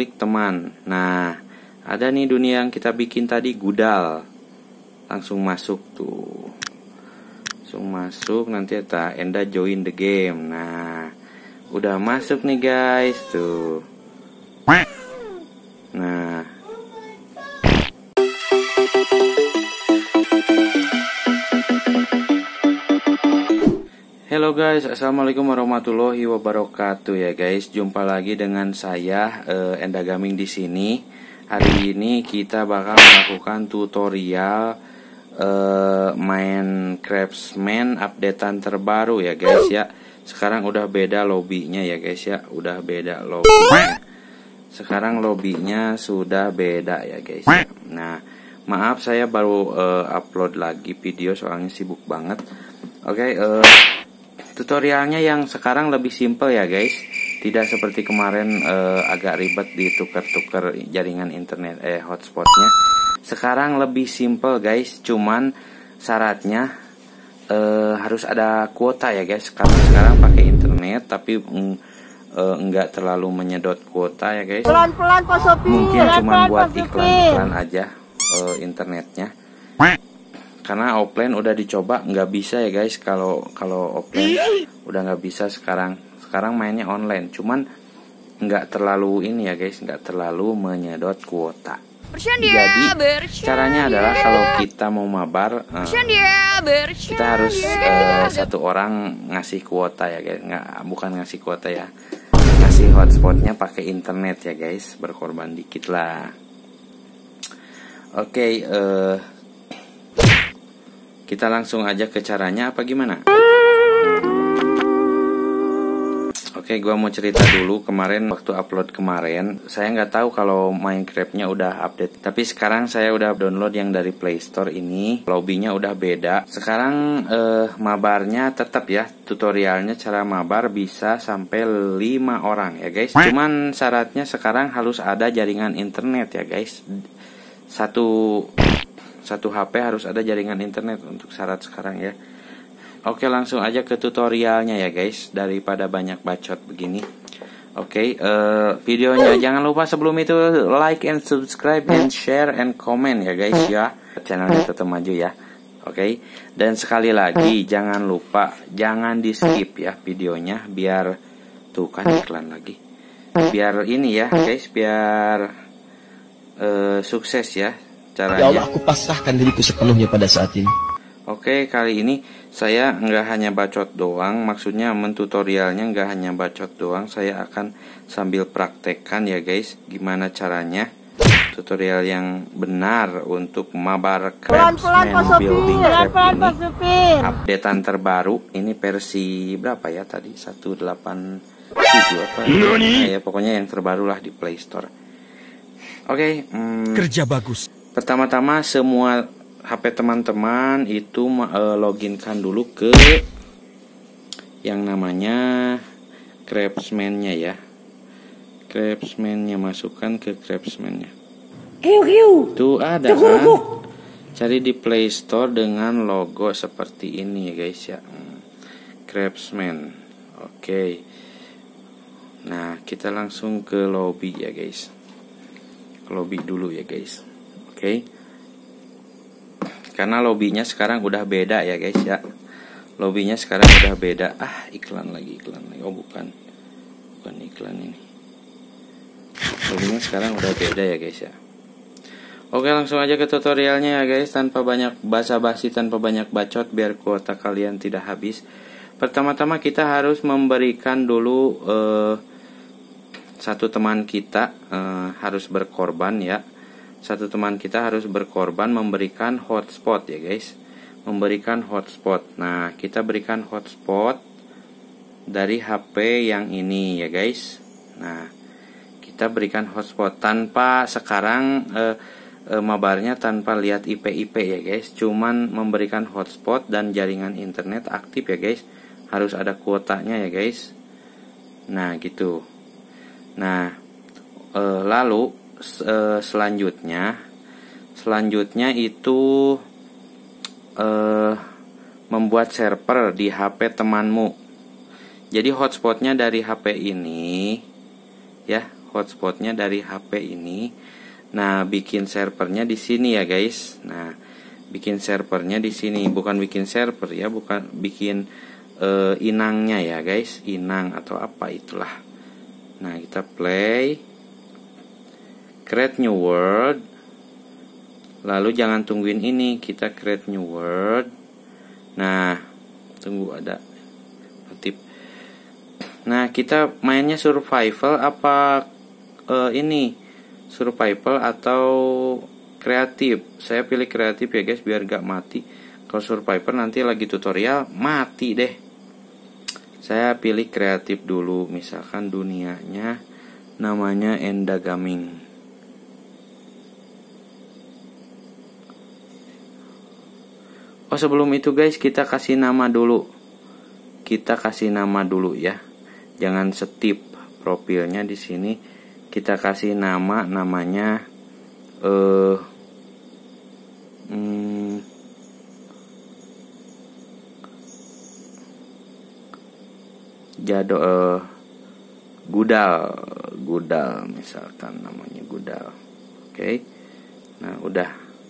klik teman. Nah, ada nih dunia yang kita bikin tadi, Gudal. Langsung masuk tuh. Langsung masuk, nanti ada Enda join the game. Nah, udah masuk nih guys tuh. Nah, halo guys, assalamualaikum warahmatullahi wabarakatuh ya guys. Jumpa lagi dengan saya Enda Gaming di sini. Hari ini kita bakal melakukan tutorial main Craftsman updatean terbaru ya guys ya. Sekarang udah beda lobbynya ya guys ya, udah beda lobbynya. Sekarang lobbynya sudah beda ya guys ya. Nah, maaf saya baru upload lagi video soalnya sibuk banget. Oke, tutorialnya yang sekarang lebih simple ya guys. Tidak seperti kemarin agak ribet ditukar-tukar jaringan internet hotspotnya. Sekarang lebih simple guys. Cuman syaratnya harus ada kuota ya guys. Karena sekarang pakai internet tapi enggak terlalu menyedot kuota ya guys. Pelan-pelan Pak Sopi. Mungkin cuma buat iklan-iklan aja internetnya. Karena offline udah dicoba nggak bisa ya guys. Kalau offline udah nggak bisa sekarang mainnya online. Cuman nggak terlalu ini ya guys, nggak terlalu menyedot kuota. Jadi caranya adalah kalau kita mau mabar kita harus satu orang ngasih kuota ya guys. Bukan ngasih kuota ya, ngasih hotspotnya pakai internet ya guys. Berkorban dikit lah. Oke, kita langsung aja ke caranya apa gimana? Oke, gua mau cerita dulu. Kemarin waktu upload kemarin, saya nggak tahu kalau Minecraft-nya udah update. Tapi sekarang saya udah download yang dari Play Store ini. Lobbynya udah beda. Sekarang mabarnya tetap ya, tutorialnya cara mabar bisa sampai 5 orang ya guys. Cuman syaratnya sekarang harus ada jaringan internet ya guys. Satu HP harus ada jaringan internet untuk syarat sekarang ya. Oke, langsung aja ke tutorialnya ya guys, daripada banyak bacot begini. Oke, videonya jangan lupa sebelum itu like and subscribe and share and comment ya guys ya. Channelnya tetap maju ya. Oke, dan sekali lagi jangan lupa jangan di skip ya videonya, biar tuh kan iklan lagi. Biar ini ya guys, biar sukses ya. Caranya. Ya Allah, aku pasrahkan diriku sepenuhnya pada saat ini. Oke, kali ini saya nggak hanya bacot doang. Maksudnya mentutorialnya nggak hanya bacot doang. Saya akan sambil praktekkan ya guys, gimana caranya tutorial yang benar untuk mabar Craftsman Building Craft ini. Updatean terbaru. Ini versi berapa ya tadi? 1.8.7 apa? Ya pokoknya yang terbaru lah di Play Store. Oke, kerja bagus. Pertama-tama semua HP teman-teman itu loginkan dulu ke yang namanya Craftsman-nya ya. Craftsman-nya, masukkan ke Craftsman-nya. Tuh ada kan? Cari di Play Store dengan logo seperti ini ya guys ya. Craftsman. Oke. Nah, kita langsung ke lobby ya guys. Ke lobby dulu ya guys. Oke. Karena lobbynya sekarang udah beda ya guys ya. Lobbynya sekarang udah beda. Iklan lagi. Oh bukan iklan ini. Lobbynya sekarang udah beda ya guys ya. Oke, langsung aja ke tutorialnya ya guys. Tanpa banyak basa-basi, tanpa banyak bacot, biar kuota kalian tidak habis. Pertama-tama kita harus memberikan dulu satu teman kita harus berkorban ya. Satu teman kita harus berkorban memberikan hotspot ya guys. Memberikan hotspot. Nah, kita berikan hotspot dari HP yang ini ya guys. Nah, kita berikan hotspot tanpa sekarang mabarnya tanpa lihat IP ya guys. Cuman memberikan hotspot dan jaringan internet aktif ya guys. Harus ada kuotanya ya guys. Nah, gitu. Nah, lalu selanjutnya itu membuat server di HP temanmu. Jadi hotspotnya dari HP ini ya, hotspotnya dari HP ini. Nah, bikin servernya di sini ya guys. Nah, bikin servernya di sini, bukan bikin server ya, bukan bikin inangnya ya guys, inang atau apa itulah. Nah, kita play, create new world. Lalu jangan tungguin ini, kita create new world. Nah, tunggu ada notif. Nah, kita mainnya survival apa ini? Survival atau kreatif? Saya pilih kreatif ya guys, biar gak mati. Kalau survival nanti lagi tutorial mati deh. Saya pilih kreatif dulu. Misalkan dunianya namanya Endagaming. Oh, sebelum itu guys, kita kasih nama dulu. Kita kasih nama dulu ya. Jangan skip profilnya di sini. Kita kasih namanya Gudal misalkan namanya Gudal. Oke. Nah, udah.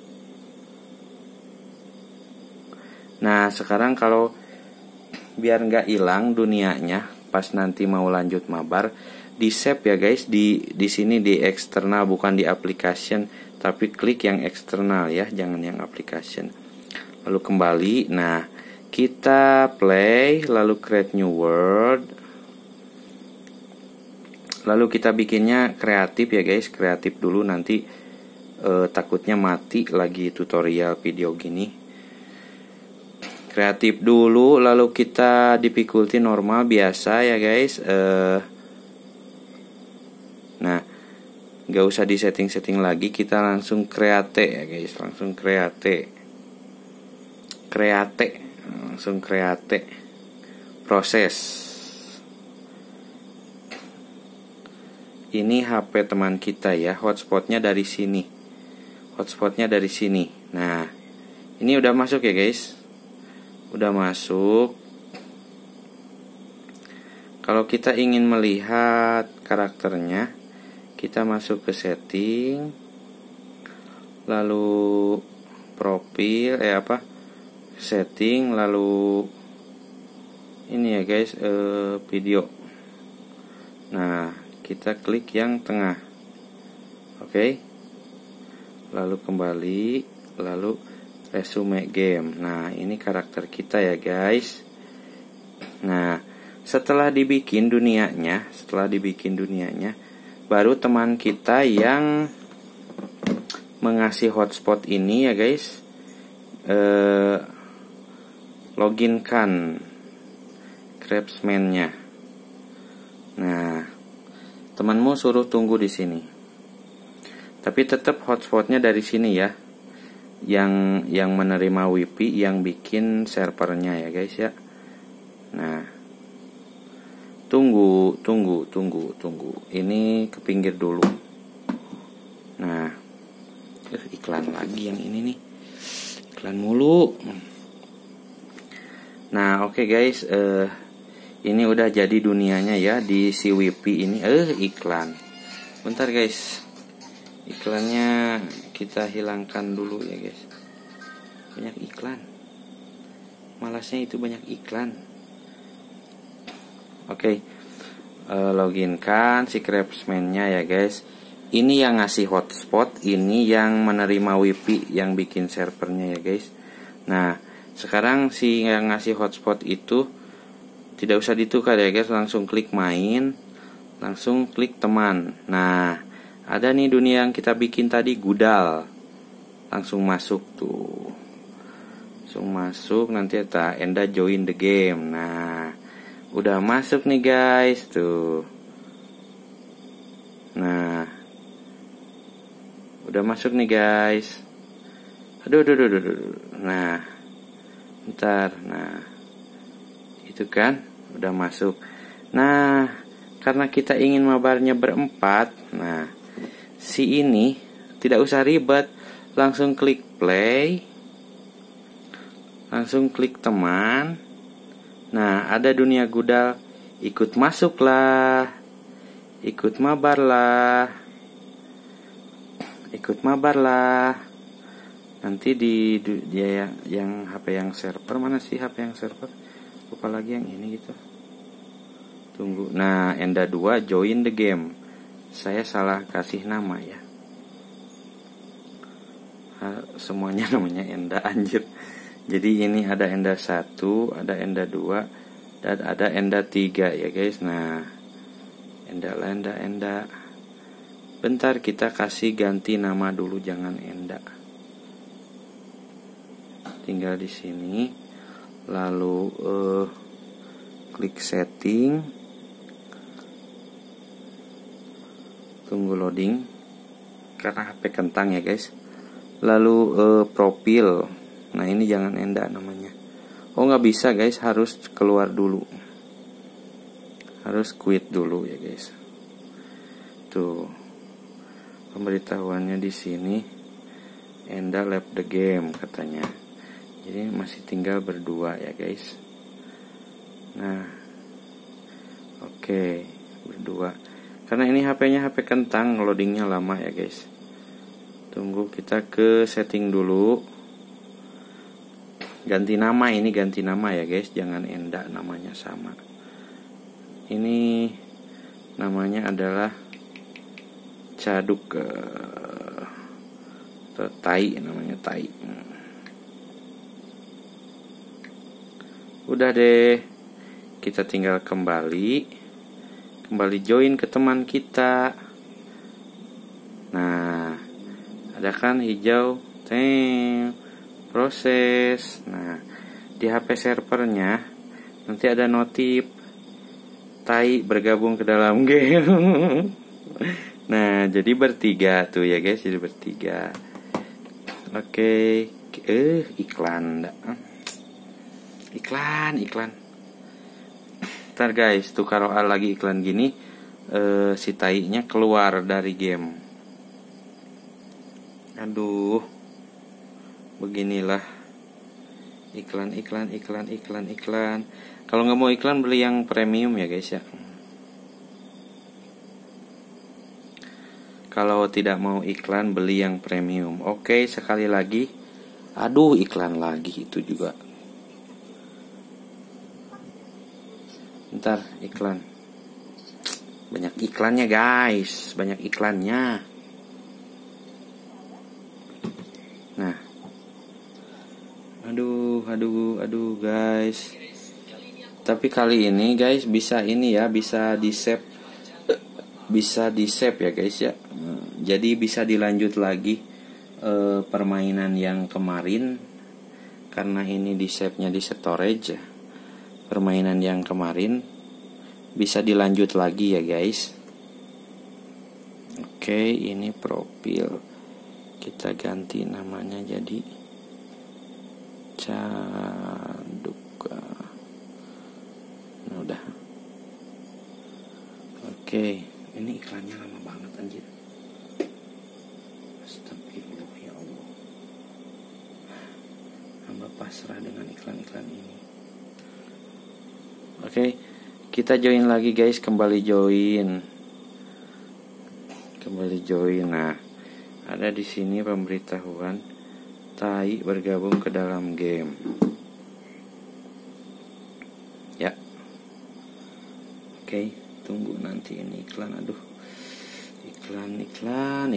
Nah, sekarang kalau biar nggak hilang dunianya pas nanti mau lanjut mabar, di save ya guys, di sini di eksternal, bukan di application, tapi klik yang eksternal ya, jangan yang application. Lalu kembali. Nah, kita play, lalu create new world. Lalu kita bikinnya kreatif ya guys, kreatif dulu, nanti takutnya mati lagi tutorial video gini. Kreatif dulu, lalu kita difficulty normal biasa ya guys. Nah, nggak usah di setting lagi, kita langsung create ya guys, langsung create, langsung create, proses. Ini HP teman kita ya, hotspotnya dari sini, Nah, ini udah masuk ya guys. Udah masuk. Kalau kita ingin melihat karakternya, kita masuk ke setting, lalu profil, setting, lalu ini ya guys, video. Nah, kita klik yang tengah. Oke. Lalu kembali, lalu resume game. Nah, ini karakter kita ya guys. Nah, setelah dibikin dunianya, baru teman kita yang mengasih hotspot ini ya guys, loginkan craftsman-nya. Nah, temanmu suruh tunggu di sini. Tapi tetap hotspotnya dari sini ya. Yang menerima WiFi, yang bikin servernya ya guys ya. Nah, tunggu. Ini ke pinggir dulu. Nah, iklan lagi yang ini nih. Iklan mulu. Nah, oke guys, ini udah jadi dunianya ya di si WiFi ini. Iklan. Bentar guys. Iklannya kita hilangkan dulu ya guys. Banyak iklan. Malasnya itu banyak iklan. Oke. Loginkan si craftsman-nya ya guys. Ini yang ngasih hotspot, ini yang menerima WiFi, yang bikin servernya ya guys. Nah, sekarang si yang ngasih hotspot itu tidak usah ditukar ya guys, langsung klik main, langsung klik teman. Nah, ada nih dunia yang kita bikin tadi, Gudal. Langsung masuk tuh. Langsung masuk, nanti ada Enda join the game. Nah, udah masuk nih guys tuh. Nah, udah masuk nih guys. Aduh. Nah, bentar. Nah, itu kan udah masuk. Nah, karena kita ingin mabarnya berempat, nah, si ini tidak usah ribet, langsung klik play, langsung klik teman. Nah, ada dunia Gudal, ikut masuklah. Ikut mabar lah. Ikut mabar lah. Nanti dia yang HP yang server, mana sih HP yang server? Lupa lagi yang ini gitu. Tunggu. Nah, Enda 2 join the game. Saya salah kasih nama ya. Semuanya namanya Enda anjir. Jadi ini ada Enda 1, ada Enda 2, dan ada Enda 3 ya guys. Nah, Enda. Bentar, kita kasih ganti nama dulu, jangan Enda. Tinggal di sini. Lalu klik setting. Tunggu loading. Karena HP kentang ya guys. Lalu profil. Nah, ini jangan Enda namanya. Oh, nggak bisa guys, harus keluar dulu. Harus quit dulu ya guys. Tuh. Pemberitahuannya di sini Enda left the game katanya. Jadi masih tinggal berdua ya guys. Nah, oke, berdua. Karena ini HP-nya HP kentang, loadingnya lama ya guys. Tunggu, kita ke setting dulu. Ganti nama, ini ganti nama ya guys, jangan Enda namanya sama. Ini namanya adalah Caduk Tai, namanya Tai. Udah deh, kita tinggal kembali join ke teman kita. Nah, ada kan hijau, proses. Nah, di HP servernya nanti ada notif Tai bergabung ke dalam game. Nah, jadi bertiga tuh ya guys, jadi bertiga. Oke, iklan. Ntar guys, tuh kalau lagi iklan gini, si Tai-nya keluar dari game. Aduh, beginilah iklan. Kalau nggak mau iklan, beli yang premium ya guys ya. Kalau tidak mau iklan, beli yang premium. Oke, sekali lagi. Aduh, iklan lagi itu juga. Ntar iklan. Banyak iklannya guys, banyak iklannya. Nah, aduh guys. Tapi kali ini guys bisa ini ya, bisa di save ya guys ya. Jadi bisa dilanjut lagi permainan yang kemarin, karena ini di save-nya di storage. Permainan yang kemarin bisa dilanjut lagi ya guys. Oke, ini profil. Kita ganti namanya jadi Caduk. Nah, udah. Oke, ini iklannya lama banget anjir. Astagfirullah ya Allah. Hamba pasrah dengan iklan-iklan ini. Oke, kita join lagi guys, kembali join. Nah, ada di sini pemberitahuan Tai bergabung ke dalam game. Ya. Oke, tunggu nanti ini iklan. Aduh. Iklan.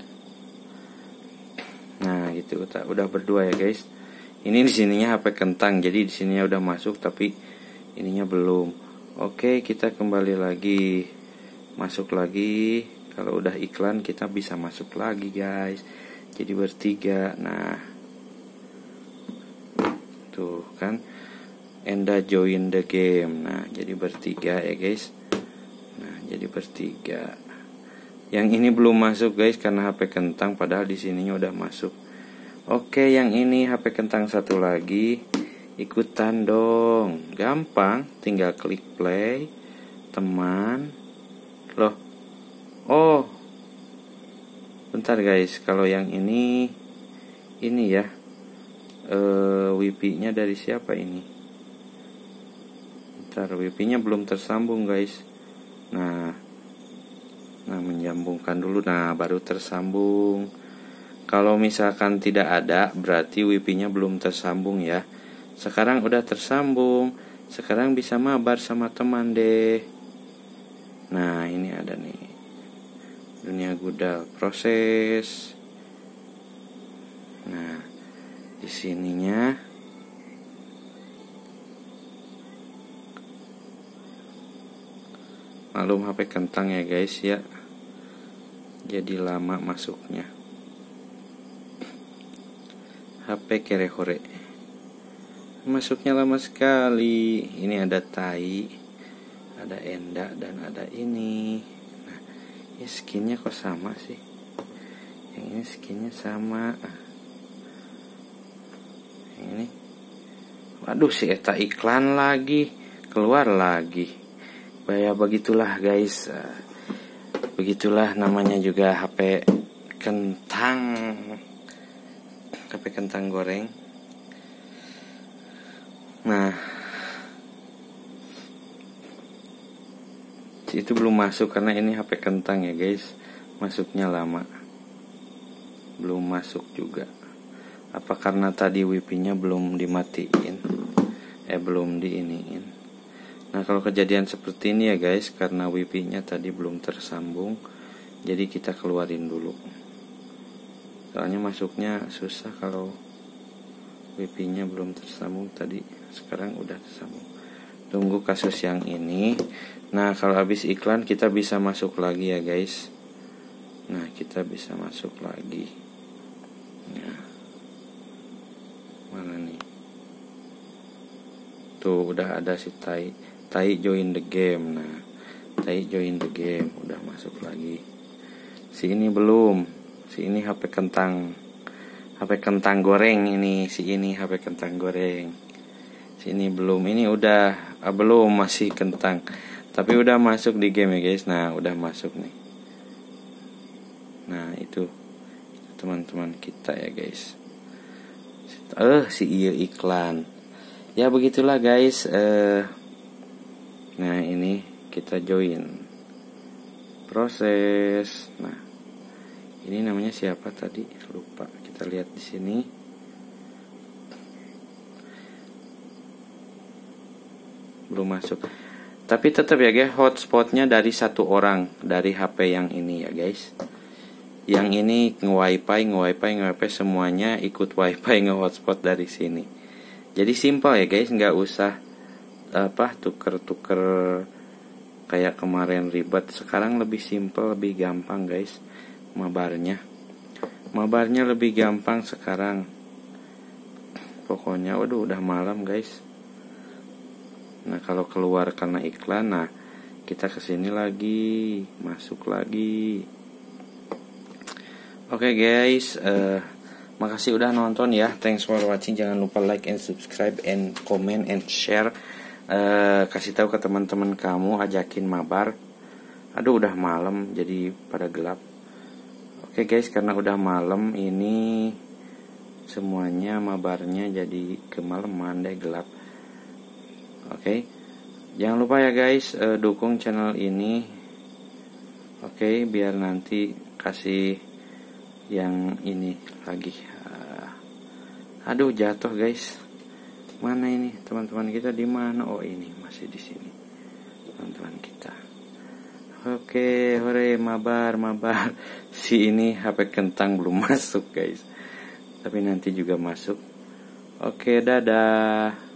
Nah, gitu udah berdua ya guys. Ini di sininya HP kentang, jadi di sininya udah masuk tapi ininya belum. Oke, kita kembali lagi. Masuk lagi. Kalau udah iklan kita bisa masuk lagi guys. Jadi bertiga. Nah, tuh kan Enda join the game. Nah, jadi bertiga ya guys. Nah, jadi bertiga. Yang ini belum masuk guys karena HP kentang, padahal di sininya udah masuk. Oke, yang ini HP kentang satu lagi. Ikutan dong. Gampang, tinggal klik play. Teman. Loh. Oh. Bentar guys, kalau yang ini ya. WiFi-nya dari siapa ini? Bentar, WiFi-nya belum tersambung guys. Nah, Nah, menyambungkan dulu. Nah, baru tersambung. Kalau misalkan tidak ada, berarti wifi-nya belum tersambung ya. Sekarang udah tersambung. Sekarang bisa mabar sama teman deh. Nah, ini ada nih. Dunia Gudal proses. Nah, di sininya malum HP kentang ya guys ya. Jadi lama masuknya. HP kerehore. Masuknya lama sekali. Ini ada Tai, ada Enda, dan ada ini. Nah, ya skinnya kok sama sih? Yang ini skinnya sama. Yang ini, waduh, si eta iklan lagi, keluar lagi. Ya begitulah guys. Begitulah namanya juga HP kentang. HP kentang goreng. Nah, itu belum masuk karena ini HP kentang ya guys. Masuknya lama. Belum masuk juga. Apa karena tadi wifi-nya belum dimatiin? Belum diiniin. Nah, kalau kejadian seperti ini ya guys, karena wifi-nya tadi belum tersambung, jadi kita keluarin dulu. Soalnya masuknya susah kalau wifi-nya belum tersambung tadi. Sekarang udah tersambung. Tunggu kasus yang ini. Nah, kalau habis iklan kita bisa masuk lagi ya guys. Nah, kita bisa masuk lagi. Nah, mana nih? Tuh udah ada si Tai. Tai join the game. Nah, Tai join the game. Udah masuk lagi. Si ini belum. Si ini HP kentang. HP kentang goreng ini. Si ini HP kentang goreng. Si ini belum. Ini udah belum, masih kentang. Tapi udah masuk di game ya guys. Nah, udah masuk nih. Nah, itu teman-teman kita ya guys. Si iya iklan. Ya begitulah guys. Nah, ini kita join proses. Nah, ini namanya siapa tadi? Lupa. Kita lihat di sini. Belum masuk. Tapi tetap ya guys, hotspotnya dari satu orang, dari HP yang ini ya guys. Yang ini nge-wifi semuanya ikut wifi nge-hotspot dari sini. Jadi simpel ya guys, nggak usah tuker-tuker kayak kemarin ribet. Sekarang lebih simpel, lebih gampang guys. Mabarnya lebih gampang sekarang. Pokoknya udah malam guys. Nah, kalau keluar karena iklan, nah kita kesini lagi, masuk lagi. Oke guys, makasih udah nonton ya. Thanks for watching. Jangan lupa like and subscribe and comment and share. Kasih tahu ke teman-teman kamu, ajakin mabar. Aduh, udah malam jadi pada gelap. Oke guys, karena udah malam ini semuanya mabarnya jadi kemalaman deh, gelap. Oke, jangan lupa ya guys, dukung channel ini. Oke, biar nanti kasih yang ini lagi. Aduh, jatuh guys. Mana ini teman-teman kita, di mana? Oh, ini masih di sini teman-teman kita. Oke, hore, mabar. Si ini HP kentang belum masuk guys, tapi nanti juga masuk. Oke, dadah.